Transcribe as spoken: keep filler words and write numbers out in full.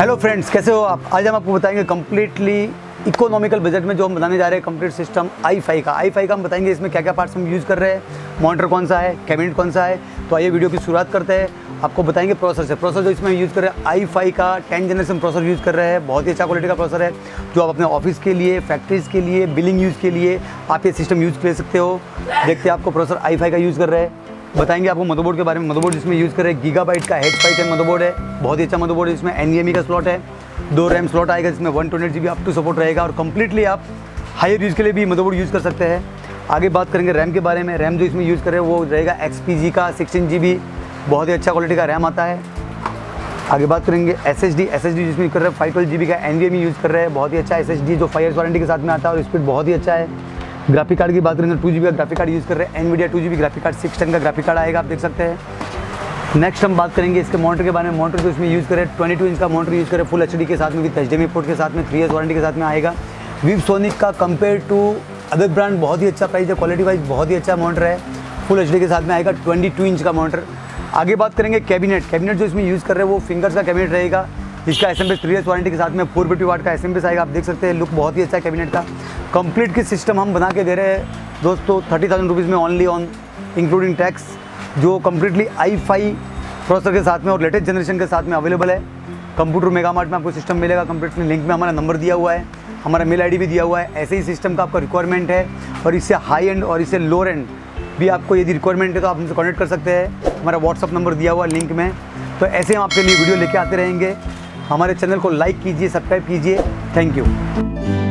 Hello friends, कैसे हो आप। आज हम आपको बताएंगे कम्प्लीटली इकोनॉमिकल बजट में जो हम बनाने जा रहे हैं कंप्लीट सिस्टम आई फाई का। आई फाई का हम बताएंगे इसमें क्या क्या पार्ट्स हम यूज़ कर रहे हैं, मॉनिटर कौन सा है, कैबिनेट कौन सा है। तो आइए वीडियो की शुरुआत करते हैं। आपको बताएंगे प्रोसेसर से प्रोसेसर जो इसमें यूज़ कर रहे हैं आई फाई का टेन जनरेशन प्रोसेसर यूज़ कर रहे हैं। बहुत ही अच्छा क्वालिटी का प्रोसेसर है जो आप अपने ऑफिस के लिए, फैक्ट्रीज़ के लिए, बिलिंग यूज़ के लिए आप ये सिस्टम यूज़ कर सकते हो। देखते हैं आपको प्रोसेसर आई फाई का यूज़ कर रहे हैं। बताएंगे आपको मदरबोर्ड के बारे में। मदरबोर्ड जिसमें यूज़ कर रहे हैं गीगाबाइट का एच फाइव टेन मदरबोर्ड है। बहुत ही अच्छा मदरबोर्ड है। इसमें एन वी एम ई का स्लॉट है, दो रैम स्लॉट आएगा जिसमें one twenty G B up to support रहेगा और कम्प्लीटली आप हायर यूज़ के लिए भी मदरबोर्ड यूज़ कर सकते हैं। आगे बात करेंगे रैम के बारे में। रैम जो इसमें यूज़ कर रहे हैं वो रहेगा एक्स पी जी का सिक्सटीन जी बी। बहुत ही अच्छा क्वालिटी का रैम आता है। आगे बात करेंगे S S D S S D जिसमें यूज़ कर रहे हैं फाइव ट्वेल्व जी बी का N V M E use कर रहे हैं। बहुत ही अच्छा एस एस डी जो फाइव ईयर्स वारंटी के साथ में आता है और स्पीड बहुत ही अच्छा है। ग्राफिक कार्ड की बात करेंगे टू जी बी का ग्राफिक कार्ड यूज़ कर रहे हैं। Nvidia two G B graphic card six ten का ग्राफिक कार्ड आएगा, आप देख सकते हैं। नेक्स्ट हम बात करेंगे इसके मॉनिटर के बारे में। मॉनिटर जो इसमें यूज़ करें ट्वेंटी टू इंच का मॉनिटर यूज़ करें फुल एच डी के साथ में, with H D M I port के साथ में, थ्री ईयर्स वारंटी के साथ में आएगा। वीवसोनिक का कंपेयर टू अदर ब्रांड बहुत ही अच्छा प्राइस है, क्वालिटी वाइज बहुत ही अच्छा मॉनिटर है। फुल एच डी के साथ में आएगा, ट्वेंटी टू इंच का मॉनिटर। आगे बात करेंगे कैबिनेट। कैबिनेट जो इसमें यूज़ कर रहे हैं वो फिंगर्स का कैबिनेट रहेगा जिसका S M S three years warranty के साथ में फोर फिफ्टी वाट का एस एम एस आएगा, आप देख सकते हैं। लुक बहुत ही अच्छा है कैबिनेट का। कंप्लीट की सिस्टम हम बना के दे रहे हैं दोस्तों थर्टी थाउजेंड रुपीज़ में ओनली ऑन इंक्लूडिंग टैक्स, जो कम्प्लीटली आई फाई प्रोसेसर के साथ में और लेटेस्ट जनरेशन के साथ में अवेलेबल है। कंप्यूटर मेगा मार्ट में आपको सिस्टम मिलेगा। कंप्लीटली लिंक में हमारा नंबर दिया हुआ है, हमारा मेल आईडी भी दिया हुआ है। ऐसे ही सिस्टम का आपका रिक्वायरमेंट है और इससे हाई एंड और इससे लोअर एंड भी आपको यदि रिक्वायरमेंट है तो आप हमसे कॉन्टैक्ट कर सकते हैं। हमारा व्हाट्सअप नंबर दिया हुआ है लिंक में। तो ऐसे हम आपके लिए वीडियो लेके आते रहेंगे। हमारे चैनल को लाइक कीजिए, सब्सक्राइब कीजिए। Thank you.